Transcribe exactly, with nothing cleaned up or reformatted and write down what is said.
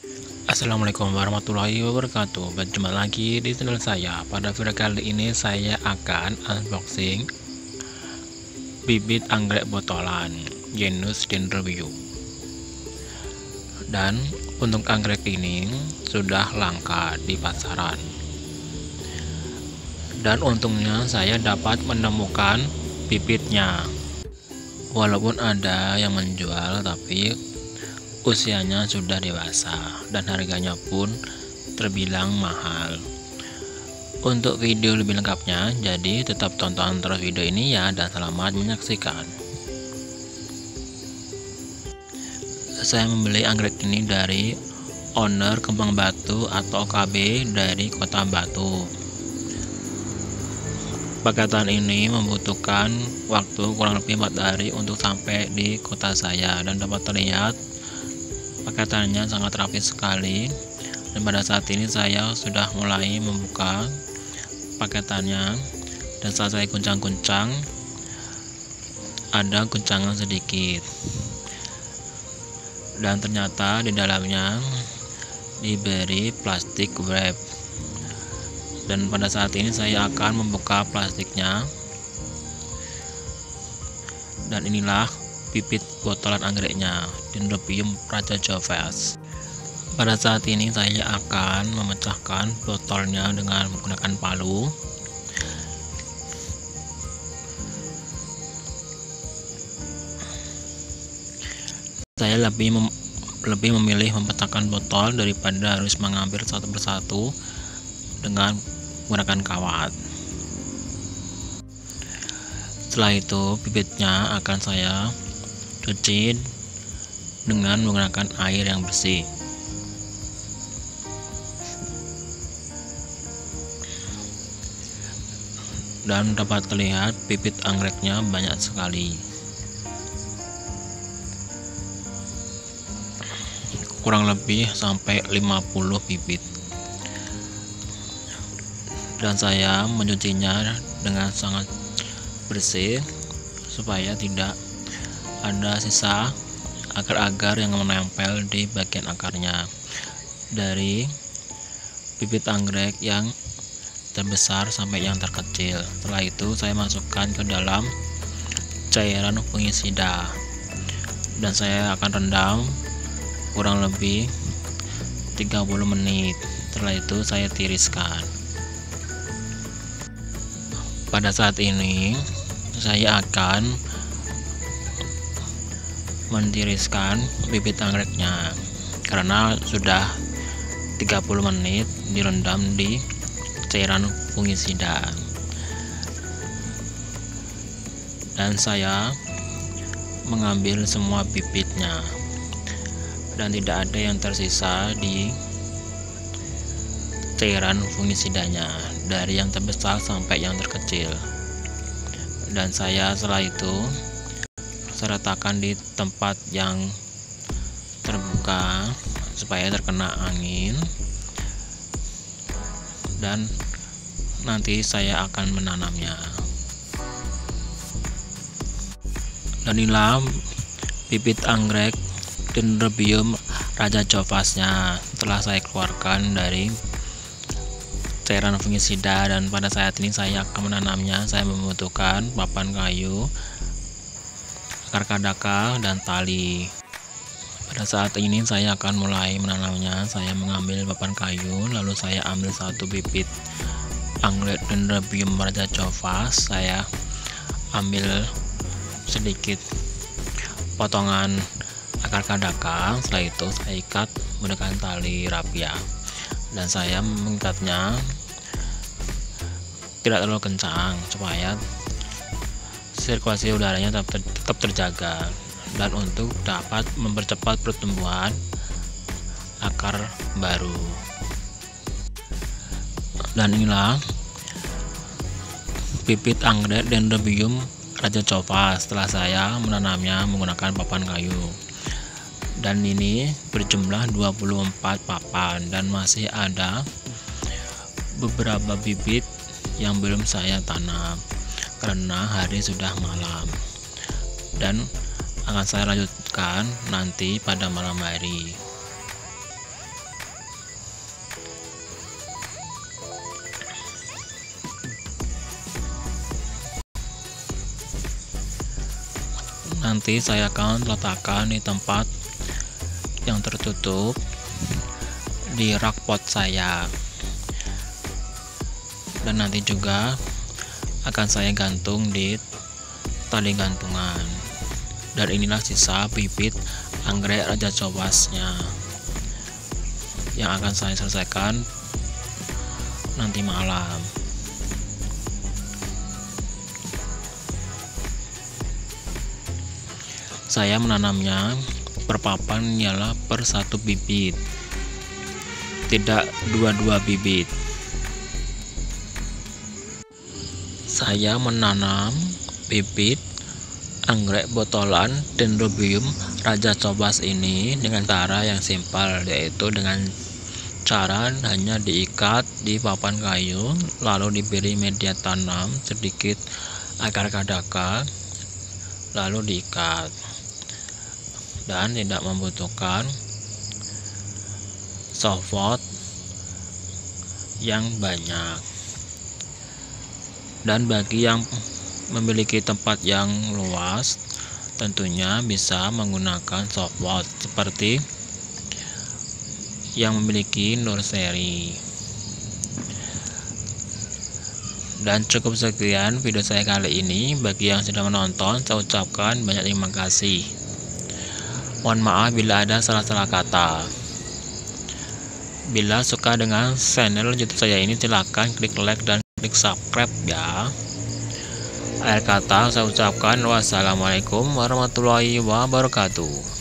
Assalamualaikum warahmatullahi wabarakatuh. Berjumpa lagi di channel saya. Pada video kali ini saya akan unboxing bibit anggrek botolan genus Dendrobium. Dan untuk anggrek ini sudah langka di pasaran. Dan untungnya saya dapat menemukan bibitnya. Walaupun ada yang menjual, tapi usianya sudah dewasa dan harganya pun terbilang mahal. Untuk video lebih lengkapnya, jadi tetap tonton terus video ini ya, dan selamat menyaksikan. Saya membeli anggrek ini dari owner Kembang Batu atau O K B dari Kota Batu. Paketan ini membutuhkan waktu kurang lebih empat hari untuk sampai di kota saya, dan dapat terlihat paketannya sangat rapi sekali. Dan pada saat ini saya sudah mulai membuka paketannya, dan saat saya guncang-guncang ada guncangan sedikit, dan ternyata di dalamnya diberi plastik wrap. Dan pada saat ini saya akan membuka plastiknya, dan inilah bibit botolan anggreknya, Dendrobium Raja Jovas. Pada saat ini saya akan memecahkan botolnya dengan menggunakan palu. Saya lebih mem lebih memilih memecahkan botol daripada harus mengambil satu persatu dengan menggunakan kawat. Setelah itu bibitnya akan saya cuci dengan menggunakan air yang bersih. Dan dapat terlihat bibit anggreknya banyak sekali. Kurang lebih sampai lima puluh bibit. Dan saya mencucinya dengan sangat bersih supaya tidak ada sisa agar-agar yang menempel di bagian akarnya dari bibit anggrek yang terbesar sampai yang terkecil. Setelah itu saya masukkan ke dalam cairan fungisida, dan saya akan rendam kurang lebih tiga puluh menit. Setelah itu saya tiriskan. Pada saat ini saya akan mentiriskan bibit anggreknya karena sudah tiga puluh menit direndam di cairan fungisida. Dan saya mengambil semua bibitnya, dan tidak ada yang tersisa di cairan fungisidanya, dari yang terbesar sampai yang terkecil. Dan saya setelah itu saya letakkan di tempat yang terbuka supaya terkena angin, dan nanti saya akan menanamnya. Dan inilah bibit anggrek Dendrobium Raja Jovasnya setelah saya keluarkan dari cairan fungisida. Dan pada saat ini saya akan menanamnya. Saya membutuhkan papan kayu, akar kadaka, dan tali. Pada saat ini saya akan mulai menanamnya. Saya mengambil papan kayu, lalu saya ambil satu bibit anggrek Dendrobium Raja Jovas. Saya ambil sedikit potongan akar kadaka. Setelah itu saya ikat menggunakan tali rapia, dan saya mengikatnya tidak terlalu kencang supaya sirkulasi udaranya tetap, tetap terjaga, dan untuk dapat mempercepat pertumbuhan akar baru. Dan inilah bibit anggrek Dendrobium Raja Jovas setelah saya menanamnya menggunakan papan kayu. Dan ini berjumlah dua puluh empat papan, dan masih ada beberapa bibit yang belum saya tanam karena hari sudah malam, dan akan saya lanjutkan nanti pada malam hari. Nanti saya akan letakkan di tempat yang tertutup di rak pot saya, dan nanti juga akan saya gantung di tali gantungan. Dan inilah sisa bibit anggrek Raja Cobasnya yang akan saya selesaikan nanti malam. Saya menanamnya per papan ialah per satu bibit, tidak dua-dua bibit. Saya menanam bibit anggrek botolan Dendrobium Raja Cobas ini dengan cara yang simpel, yaitu dengan cara hanya diikat di papan kayu, lalu diberi media tanam sedikit akar kadaka, lalu diikat, dan tidak membutuhkan support yang banyak. Dan bagi yang memiliki tempat yang luas, tentunya bisa menggunakan support seperti yang memiliki nursery. Dan cukup sekian video saya kali ini. Bagi yang sudah menonton, saya ucapkan banyak terima kasih. Mohon maaf bila ada salah-salah kata. Bila suka dengan channel YouTube saya ini, silahkan klik like dan klik subscribe ya. Akhir kata saya ucapkan wassalamualaikum warahmatullahi wabarakatuh.